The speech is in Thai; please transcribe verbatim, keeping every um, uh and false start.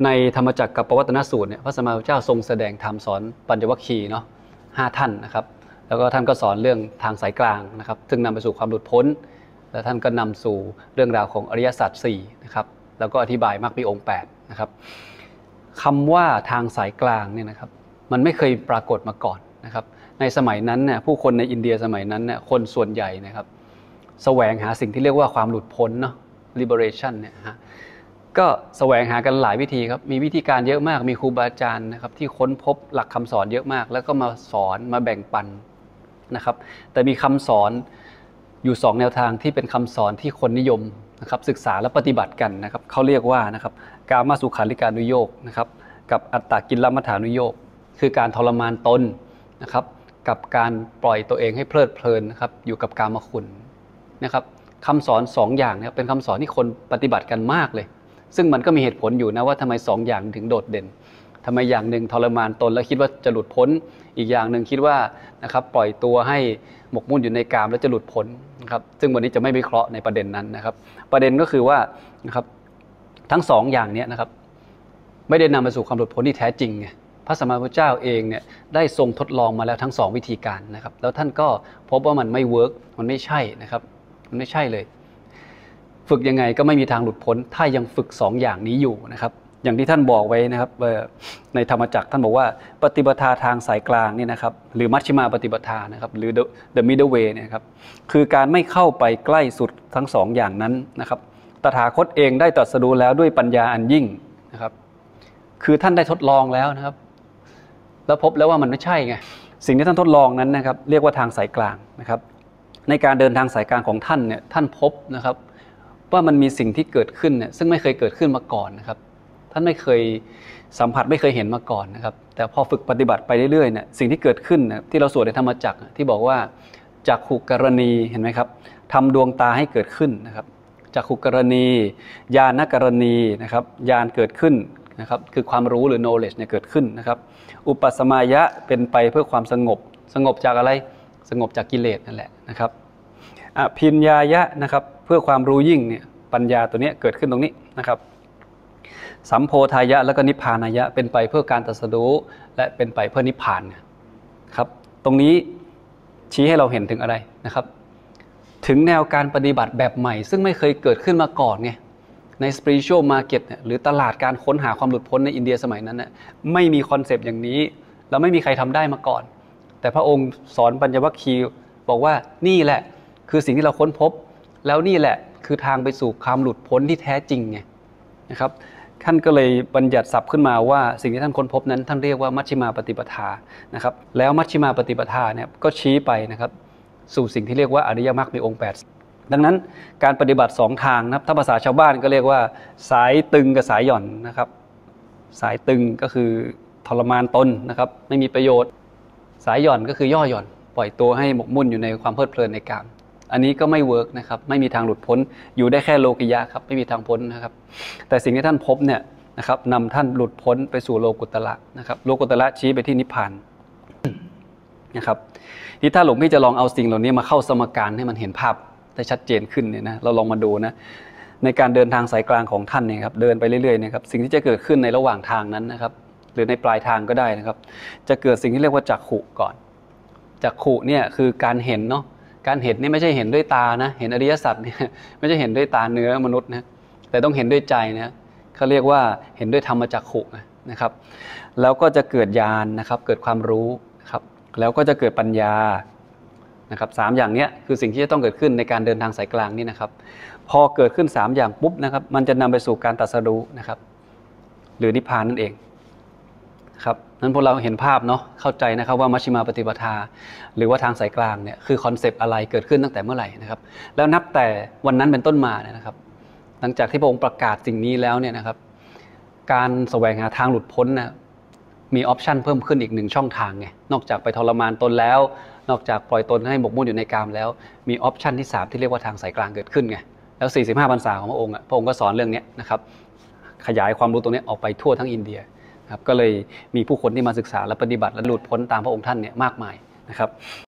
ในธรรมจักรกับปวัตตนสูตรเนี่ยพระสัมมาสัมพุทธเจ้าทรงแสดงธรรมสอนปัญจวัคคีย์เนาะห้าท่านนะครับแล้วก็ท่านก็สอนเรื่องทางสายกลางนะครับซึ่งนำไปสู่ความหลุดพ้นและท่านก็นำสู่เรื่องราวของอริยสัจสี่นะครับแล้วก็อธิบายมรรคมีองค์แปดนะครับคำว่าทางสายกลางเนี่ยนะครับมันไม่เคยปรากฏมาก่อนนะครับในสมัยนั้นเนี่ยผู้คนในอินเดียสมัยนั้นเนี่ยคนส่วนใหญ่นะครับแสวงหาสิ่งที่เรียกว่าความหลุดพ้นเนาะ liberation เนี่ยฮะก็แสวงหากันหลายวิธีครับมีวิธีการเยอะมากมีครูบาอาจารย์นะครับที่ค้นพบหลักคำสอนเยอะมากแล้วก็มาสอนมาแบ่งปันนะครับแต่มีคำสอนอยู่สองแนวทางที่เป็นคำสอนที่คนนิยมนะครับศึกษาและปฏิบัติกันนะครับเขาเรียกว่านะครับกามสุขาริการนุโยคนะครับกับอัตตกิลมัฏฐานุโยคคือการทรมานตนนะครับกับการปล่อยตัวเองให้เพลิดเพลินนะครับอยู่กับกามคุณนะครับคำสอนสองอย่างนี้เป็นคำสอนที่คนปฏิบัติกันมากเลยซึ่งมันก็มีเหตุผลอยู่นะว่าทำไมสองอย่างถึงโดดเด่นทำไมอย่างหนึ่งทรมานตนแล้วคิดว่าจะหลุดพ้นอีกอย่างหนึ่งคิดว่านะครับปล่อยตัวให้หมกมุ่นอยู่ในกามแล้วจะหลุดพ้นนะครับซึ่งวันนี้จะไม่วิเคราะห์ในประเด็นนั้นนะครับประเด็นก็คือว่านะครับทั้งสองอย่างนี้นะครับไม่ได้นำไปสู่ความหลุดพ้นที่แท้จริงไงพระสัมมาสัมพุทธเจ้าเองเนี่ยได้ทรงทดลองมาแล้วทั้งสองวิธีการนะครับแล้วท่านก็พบว่ามันไม่เวิร์กมันไม่ใช่นะครับมันไม่ใช่เลยฝึกยังไงก็ไม่มีทางหลุดพ้นถ้ายังฝึกสองอย่างนี้อยู่นะครับอย่างที่ท่านบอกไว้นะครับในธรรมจักรท่านบอกว่าปฏิปทาทางสายกลางนี่นะครับหรือมัชฌิมาปฏิปทานะครับหรือ the middle way เนี่ยครับคือการไม่เข้าไปใกล้สุดทั้งสองอย่างนั้นนะครับตถาคตเองได้ตรัสรู้แล้วด้วยปัญญาอันยิ่งนะครับคือท่านได้ทดลองแล้วนะครับแล้วพบแล้วว่ามันไม่ใช่ไงสิ่งที่ท่านทดลองนั้นนะครับเรียกว่าทางสายกลางนะครับในการเดินทางสายกลางของท่านเนี่ยท่านพบนะครับว่ามันมีสิ่งที่เกิดขึ้นเนี่ยซึ่งไม่เคยเกิดขึ้นมาก่อนนะครับท่านไม่เคยสัมผัสไม่เคยเห็นมาก่อนนะครับแต่พอฝึกปฏิบัติไปเรื่อยๆเนี่ยสิ่งที่เกิดขึ้นนะที่เราสวดในธรรมจักรที่บอกว่าจักขุกรณีเห็นไหมครับทำดวงตาให้เกิดขึ้นนะครับจักขุกรณีญาณกรณีนะครับญาณเกิดขึ้นนะครับคือความรู้หรือ knowledge เนี่ยเกิดขึ้นนะครับอุปสมายะเป็นไปเพื่อความสงบสงบจากอะไรสงบจากกิเลสนั่นแหละนะครับอภิญญายะนะครับเพื่อความรู้ยิ่งเนี่ยปัญญาตัวนี้เกิดขึ้นตรงนี้นะครับสัมโพธายะแล้วก็นิพพานายะเป็นไปเพื่อการตรัสรู้และเป็นไปเพื่อนิพพานครับตรงนี้ชี้ให้เราเห็นถึงอะไรนะครับถึงแนวการปฏิบัติแบบใหม่ซึ่งไม่เคยเกิดขึ้นมาก่อนไงใน spiritual market เนี่ยหรือตลาดการค้นหาความหลุดพ้นในอินเดียสมัยนั้นน่ะไม่มีคอนเซปต์อย่างนี้แล้วไม่มีใครทำได้มาก่อนแต่พระองค์สอนปัญจวัคคีย์บอกว่านี่แหละคือสิ่งที่เราค้นพบแล้วนี่แหละคือทางไปสู่ความหลุดพ้นที่แท้จริงไงนะครับท่านก็เลยบัญญัติศัพท์ขึ้นมาว่าสิ่งที่ท่านค้นพบนั้นท่านเรียกว่ามัชฌิมาปฏิปทานะครับแล้วมัชฌิมาปฏิปทาเนี่ยก็ชี้ไปนะครับสู่สิ่งที่เรียกว่าอริยมรรคมีองค์แปดดังนั้นการปฏิบัติสองทางนะครับถ้าภาษาชาวบ้านก็เรียกว่าสายตึงกับสายหย่อนนะครับสายตึงก็คือทรมานตนนะครับไม่มีประโยชน์สายหย่อนก็คือย่อหย่อนปล่อยตัวให้หมกมุ่นอยู่ในความเพลิดเพลินในกามอันนี้ก็ไม่เวิร์กนะครับไม่มีทางหลุดพ้นอยู่ได้แค่โลกิยะครับไม่มีทางพ้นนะครับแต่สิ่งที่ท่านพบเนี่ยนะครับนำท่านหลุดพ้นไปสู่โลกุตระนะครับโลกุตระชี้ไปที่นิพพานนะครับที่ถ้าหลวงพี่จะลองเอาสิ่งเหล่านี้มาเข้าสมการให้มันเห็นภาพได้ชัดเจนขึ้นเนี่ยนะเราลองมาดูนะในการเดินทางสายกลางของท่านเนี่ยครับเดินไปเรื่อยๆนะครับสิ่งที่จะเกิดขึ้นในระหว่างทางนั้นนะครับหรือในปลายทางก็ได้นะครับจะเกิดสิ่งที่เรียกว่าจักขุก่อนจักขุเนี่ยคือการเห็นเนาะการเห็นนี่ไม่ใช่เห็นด้วยตานะเห็นอริยสัจเนี่ยไม่ใช่เห็นด้วยตาเนื้อมนุษย์นะแต่ต้องเห็นด้วยใจนะเขาเรียกว่าเห็นด้วยธรรมจักขุนะครับแล้วก็จะเกิดญาณนะครับเกิดความรู้นะครับแล้วก็จะเกิดปัญญานะครับสามอย่างนี้คือสิ่งที่จะต้องเกิดขึ้นในการเดินทางสายกลางนี่นะครับพอเกิดขึ้นสามอย่างปุ๊บนะครับมันจะนำไปสู่การตรัสรู้นะครับหรือนิพพานนั่นเองครับนั้นพวกเราเห็นภาพเนาะเข้าใจนะครับว่ามัชฌิมาปฏิปทาหรือว่าทางสายกลางเนี่ยคือคอนเซปต์อะไรเกิดขึ้นตั้งแต่เมื่อไหร่นะครับแล้วนับแต่วันนั้นเป็นต้นมาเนี่ยนะครับหลังจากที่พระองค์ประกาศสิ่งนี้แล้วเนี่ยนะครับการแสวงหาทางหลุดพ้นนะมีออปชันเพิ่มขึ้นอีกหนึ่งช่องทางไงนอกจากไปทรมานตนแล้วนอกจากปล่อยตนให้หมกมุ่นอยู่ในกามแล้วมีออปชันที่สามที่เรียกว่าทางสายกลางเกิดขึ้นไงแล้วสี่สิบห้าพรรษาของพระองค์พระองค์ก็สอนเรื่องนี้นะครับขยายความรู้ตรงนี้ออกไปทั่วทั้งอินเดียครับก็เลยมีผู้คนที่มาศึกษาและปฏิบัติและหลุดพ้นตามพระองค์ท่านเนี่ยมากมายนะครับ